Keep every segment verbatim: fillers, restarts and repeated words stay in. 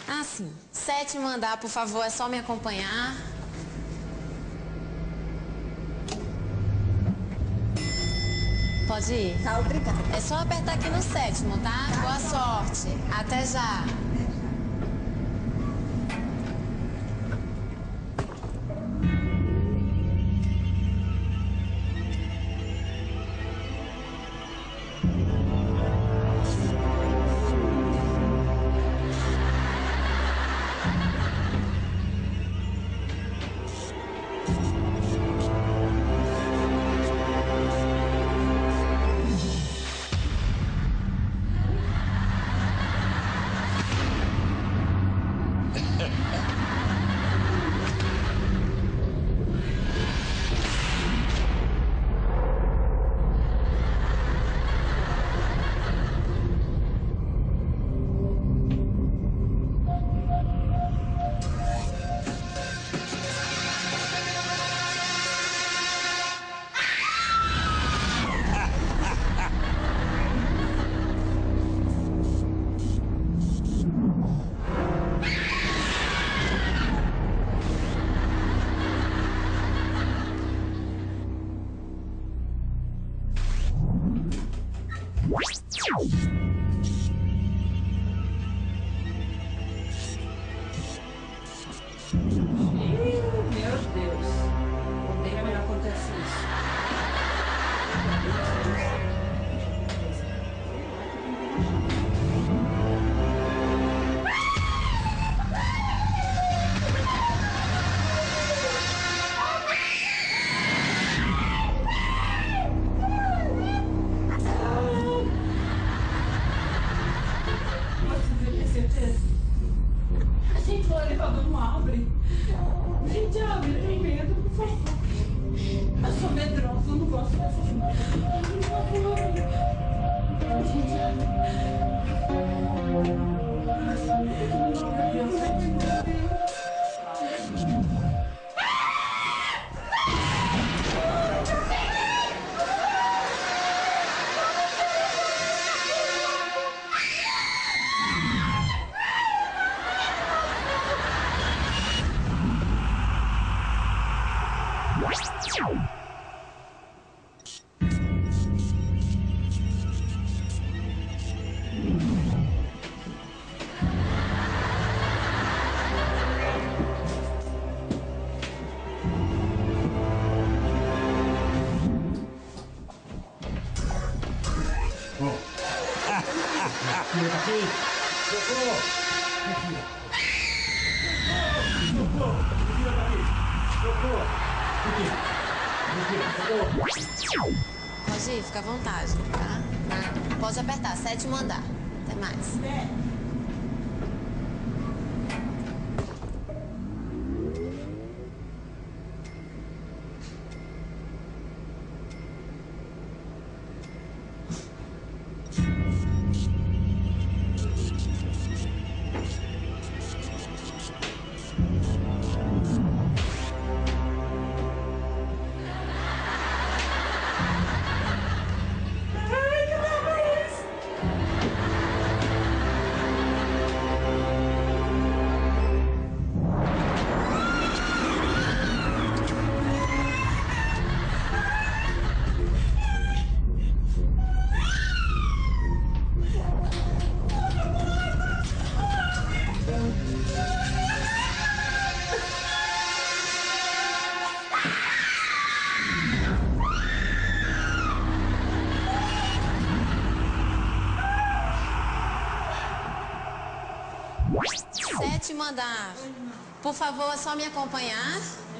Ah, sim. Sétimo andar, por favor, é só me acompanhar. Pode ir. Tá, obrigada. É só apertar aqui no sétimo, tá? Tá, Boa tá. sorte. Até já. Meu Deus. Odeio quando acontece isso. Você tem certeza? A gente o elevador não abre. Gente, abre, eu tenho medo, por favor. Eu sou medrosa, eu não gosto dessas coisas. Por favor. Gente, abre. Meu Deus, meu Deus. Filha tá aqui? Socorro! Socorro! Filha tá aqui! Socorro! Aqui! Socorro! Pode ir, fica à vontade, tá? Pode apertar, sétimo andar. Até mais. Sétimo andar. Por favor, é só me acompanhar.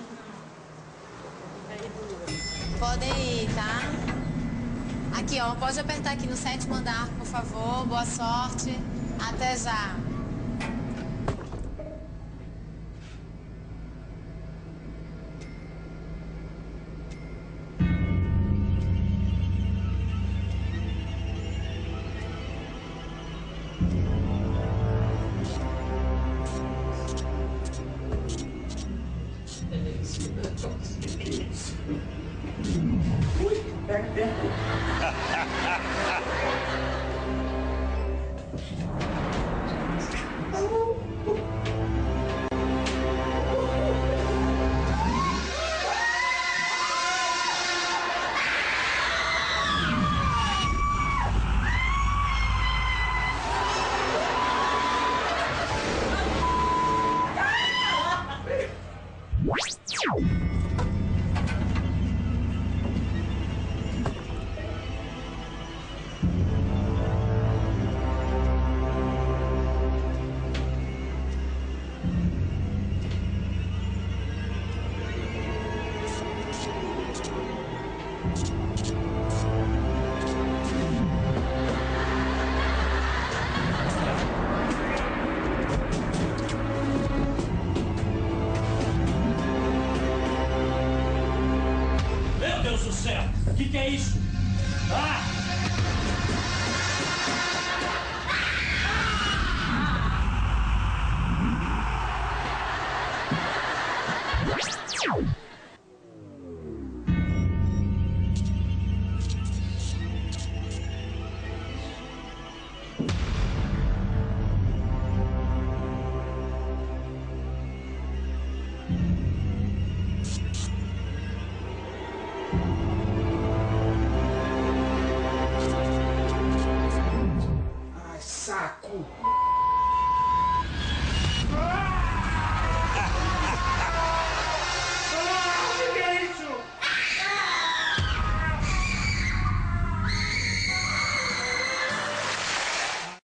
Podem ir, tá? Aqui, ó, pode apertar aqui no sétimo andar, por favor. Boa sorte. Até já. Ui, pega, pega. O que, que é isso? Ah! Ah!